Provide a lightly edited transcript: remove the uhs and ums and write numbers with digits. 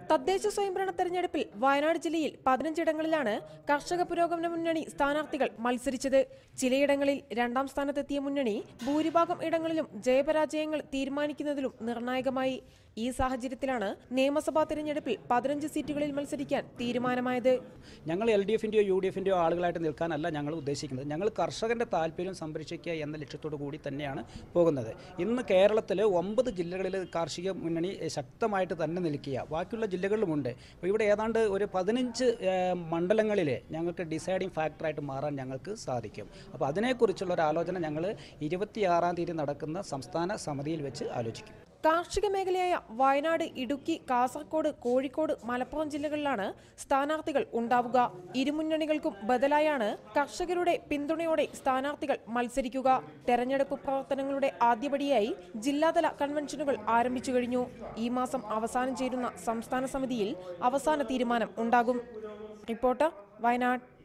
തദ്ദേശ സ്വയംഭരണ തെരഞ്ഞെടുപ്പിൽ വയനാട് ജില്ലയിൽ 15 ഇടങ്ങളിലാണ് കർഷക പുരോഗമന മുന്നണി സ്ഥാനാർത്ഥികൾ മത്സരിച്ചത്. ചിലയിടങ്ങളിൽ രണ്ടാം സ്ഥാനത്തെത്തിയ മുന്നണി ഭൂരിഭാഗം ഇടങ്ങളിലും ജയപരാജയങ്ങൾ തീരുമാനിക്കുന്നതിലും നിർണായകമായി. ഈ സാഹചര്യത്തിലാണ് നിയമസഭാ തെരഞ്ഞെടുപ്പിൽ 15 സീറ്റുകളിൽ മത്സരിക്കാൻ തീരുമാനമായത്. ഞങ്ങൾ LDFന്റെയോ UDFന്റെയോ ആളുകളായിട്ട് നിൽക്കാനല്ല ഞങ്ങൾ ഉദ്ദേശിക്കുന്നത്. ഞങ്ങൾ കർഷകന്റെ താല്പര്യം സംരക്ഷിക്കുക എന്ന ലക്ഷ്യത്തോടു കൂടി തന്നെയാണ് പോകുന്നത്. ഇന്ന് കേരളത്തിലെ 9 ജില്ലകളിൽ കാർഷിക മുന്നണി ശക്തമായിട്ട് തന്നെ നിൽക്കുക. ബാക്കിയുള്ള ജില്ലകളിലുമുണ്ട്. ഇവിടെ ഏതാണ്ട് ഒരു 15 മണ്ഡലങ്ങളിൽ ഞങ്ങൾക്ക് ഡിസൈഡിങ് ഫാക്ടറായിട്ട് മാറാൻ ഞങ്ങൾക്ക് സാധിക്കും. അപ്പോൾ അതിനെക്കുറിച്ചുള്ള ഒരു ആലോചന ഞങ്ങൾ 26-ാം തീയതി നടക്കുന്ന സംസ്ഥാന സമിതിയിൽ വെച്ച് ആലോചിക്കും. കാർഷിക മേഖലയായ വയനാട്, ഇടുക്കി, കാസർഗോഡ്, കോഴിക്കോട്, മലപ്പുറം ജില്ലകളിലാണ് സ്ഥാനാർത്ഥികൾ ഉണ്ടാവുക. ഇരുമുന്നണികൾക്കും ബദലായാണ് കർഷകരുടെ പിന്തുണയോടെ സ്ഥാനാർത്ഥികൾ മത്സരിക്കുക. തെരഞ്ഞെടുപ്പ് പ്രവർത്തനങ്ങളുടെ ആദ്യപടിയായി ജില്ലാതല കൺവെൻഷനുകൾ ആരംഭിച്ചു കഴിഞ്ഞു. ഈ മാസം അവസാനം ചേരുന്ന സംസ്ഥാന സമിതിയിൽ അവസാന തീരുമാനം ഉണ്ടാകും. റിപ്പോർട്ടർ, വയനാട്.